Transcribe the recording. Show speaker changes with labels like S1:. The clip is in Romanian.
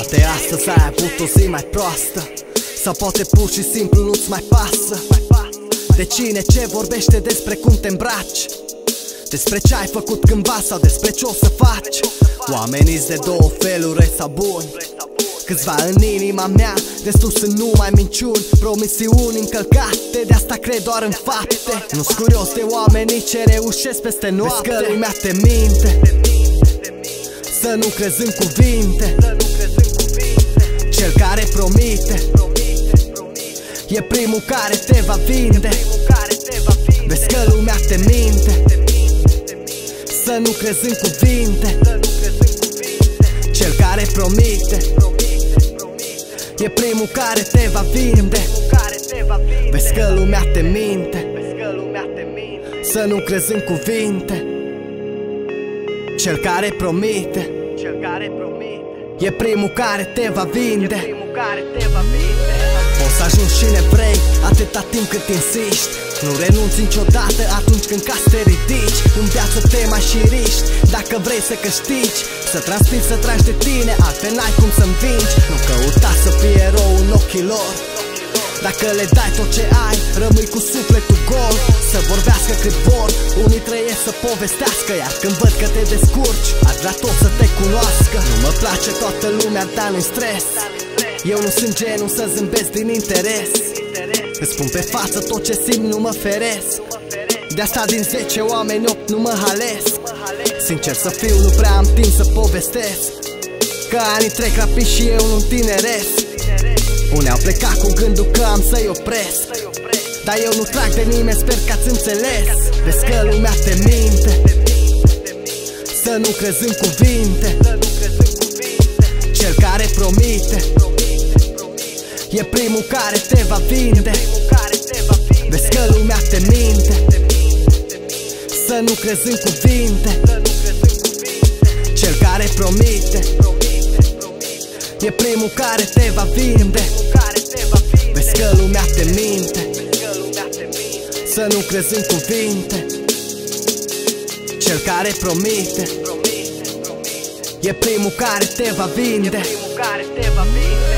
S1: Poate astăzi ai avut o zi mai proastă, sau poate pur și simplu nu-ți mai pasă de cine ce vorbește, despre cum te îmbraci, despre ce ai făcut cândva sau despre ce o să faci. Oamenii-s de două feluri, răi sau buni. Câțiva în inima mea, destul sunt numai minciuni, promisiuni încălcate, de asta cred doar în fapte. Nu-s curios de oamenii ce reușesc peste noapte. Vezi că lumea te minte, să nu crezi în cuvinte. Cel care promite e primul care te va vinde. Vezi că lumea te minte, să nu crezi în cuvinte. Cel care promite e primul care te va vinde. Vezi că lumea te minte, să nu crezi în cuvinte. Cel care promite e primul care te va vinde. Poți să ajungi cine vrei, atâta timp cât insiști. Nu renunți niciodată atunci când ca să te ridici. În viață te mai și riști, dacă vrei să câștigi, să transpiri, să tragi de tine, altfel n-ai cum să învingi. Nu căuta să fii erou în ochii lor, dacă le dai tot ce ai, rămâi cu sufletul gol. Să vorbească cât vor, unii trăiesc să povestească, iar când văd că te descurci, aș vrea tot să te cunoască. Nu mă place toată lumea, dar nu-i stres. Eu nu sunt genul să zâmbesc din interes. Îți spun pe față tot ce simt, nu mă feresc. De asta din 10 oameni 8 nu mă halesc. Sincer să fiu, nu prea am timp să povestesc, că anii trec rapid și eu nu tineresc. Unii au plecat cu gândul că am să-i opresc, dar eu nu trag de nimeni, sper că ați înțeles. Vezi că lumea te minte, să nu crezi în cuvinte. Cel care promite e primul care te va vinde. Vezi că lumea te minte, să nu crezi în cuvinte. Cel care promite e primul care te va vinde. Vezi că lumea te minte, să nu crezi în cuvinte. Cel care promite e primul care te va vinde.